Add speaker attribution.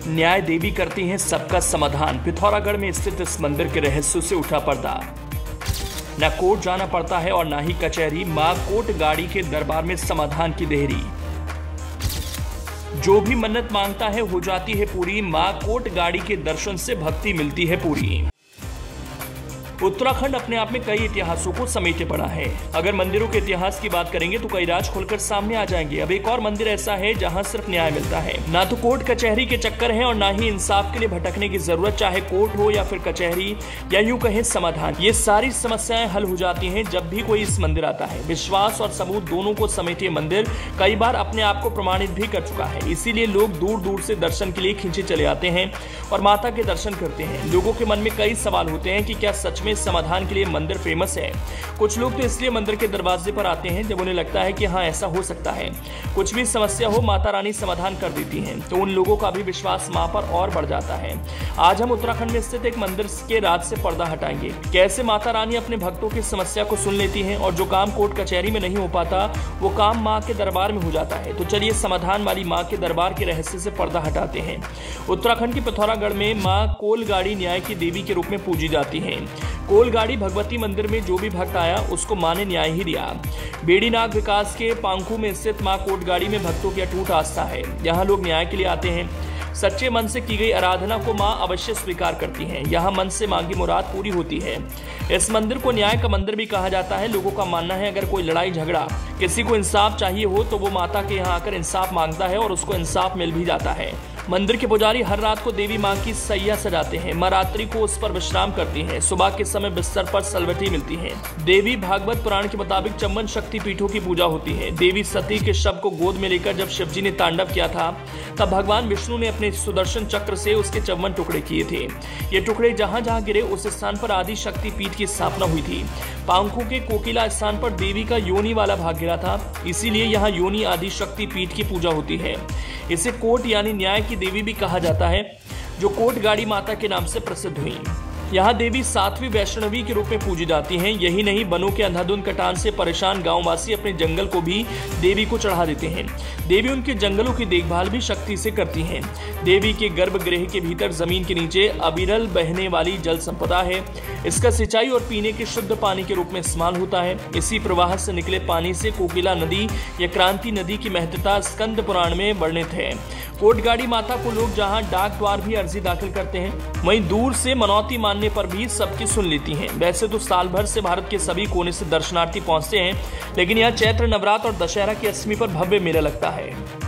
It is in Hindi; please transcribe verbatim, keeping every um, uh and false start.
Speaker 1: न्याय देवी करती हैं सबका समाधान। पिथौरागढ़ में स्थित इस मंदिर के रहस्यों से उठा पर्दा। न कोर्ट जाना पड़ता है और न ही कचहरी, मां कोर्ट गाड़ी के दरबार में समाधान की देहरी। जो भी मन्नत मांगता है हो जाती है पूरी, मां कोर्ट गाड़ी के दर्शन से भक्ति मिलती है पूरी। उत्तराखंड अपने आप में कई इतिहासों को समेटे पड़ा है। अगर मंदिरों के इतिहास की बात करेंगे तो कई राज खुलकर सामने आ जाएंगे। अब एक और मंदिर ऐसा है जहां सिर्फ न्याय मिलता है, ना तो कोर्ट कचहरी के चक्कर हैं और ना ही इंसाफ के लिए भटकने की जरूरत, चाहे कोर्ट हो या फिर कचहरी या यूं कहें समाधान। ये सारी समस्याएं हल हो जाती हैं जब भी कोई इस मंदिर आता है। विश्वास और सबूत दोनों को समेटे मंदिर कई बार अपने आप को प्रमाणित भी कर चुका है। इसीलिए लोग दूर दूर से दर्शन के लिए खींचे चले आते हैं और माता के दर्शन करते हैं। लोगों के मन में कई सवाल होते हैं कि क्या सच में समाधान के लिए मंदिर फेमस है। कुछ लोग तो इसलिए मंदिर के दरवाजे पर आते हैं जब उन्हें लगता है कि हाँ ऐसा हो सकता है, कुछ भी समस्या हो माता रानी समाधान कर देती हैं, तो उन लोगों का भी विश्वास मां पर और बढ़ जाता है। आज हम उत्तराखंड में स्थित एक मंदिर के राज से पर्दा हटाएंगे। कैसे माता रानी अपने भक्तों की समस्या को सुन लेती हैं और जो काम कोर्ट कचहरी में नहीं हो पाता वो काम मां के दरबार में हो जाता है। तो चलिए समाधान वाली मां के दरबार के रहस्य से पर्दा हटाते हैं। उत्तराखंड के पिथौरागढ़ में मां कोलगाड़ी न्याय की देवी के रूप में पूजी जाती है। कोलगाड़ी भगवती मंदिर में जो भी भक्त आया उसको मां ने न्याय ही दिया। बेड़ीनाग विकास के पांखू में स्थित मां कोटगाड़ी में भक्तों की अटूट आस्था है। यहाँ लोग न्याय के लिए आते हैं। सच्चे मन से की गई आराधना को मां अवश्य स्वीकार करती हैं। यहाँ मन से मांगी मुराद पूरी होती है। इस मंदिर को न्याय का मंदिर भी कहा जाता है। लोगों का मानना है अगर कोई लड़ाई झगड़ा, किसी को इंसाफ चाहिए हो तो वो माता के यहाँ आकर इंसाफ मांगता है और उसको इंसाफ मिल भी जाता है। मंदिर के पुजारी हर रात को देवी मां की सैया सजाते हैं। मां रात्रि को उस पर विश्राम करती हैं। सुबह के समय बिस्तर पर सलवटी मिलती है। देवी भागवत पुराण के मुताबिक चौवन शक्ति पीठों की पूजा होती है। देवी सती के शव को गोद में लेकर जब शिवजी ने तांडव किया था तब भगवान विष्णु ने अपने सुदर्शन चक्र से उसके चौवन टुकड़े किए थे। ये टुकड़े जहां जहां गिरे उस स्थान पर आदि शक्ति पीठ की स्थापना हुई थी। पांखू के कोकिला स्थान पर देवी का योनि वाला भाग गिरा था, इसीलिए यहाँ योनि आदि शक्ति पीठ की पूजा होती है। इसे कोट यानी न्याय की देवी भी कहा जाता है, जो कोटगाड़ी माता के नाम से प्रसिद्ध हुई। यहाँ देवी सातवीं वैष्णवी के रूप में पूजी जाती हैं। यही नहीं, वनों के अंधाधुंध कटान से परेशान गांववासी अपने जंगल को भी देवी को चढ़ा देते हैं। देवी उनके जंगलों की देखभाल भी शक्ति से करती हैं। देवी के गर्भगृह के भीतर जमीन के नीचे अविरल बहने वाली जल संपदा है। इसका सिंचाई और पीने के शुद्ध पानी के रूप में इस्तेमाल होता है। इसी प्रवाह से निकले पानी से कोकिला नदी या क्रांति नदी की महत्ता स्कंद पुराण में वर्णित है। कोटगाड़ी माता को लोग जहां डाक द्वार भी अर्जी दाखिल करते हैं, वहीं दूर से मनौती मानने पर भी सबकी सुन लेती हैं। वैसे तो साल भर से भारत के सभी कोने से दर्शनार्थी पहुंचते हैं, लेकिन यहाँ चैत्र नवरात्र और दशहरा की अष्टमी पर भव्य मेला लगता है।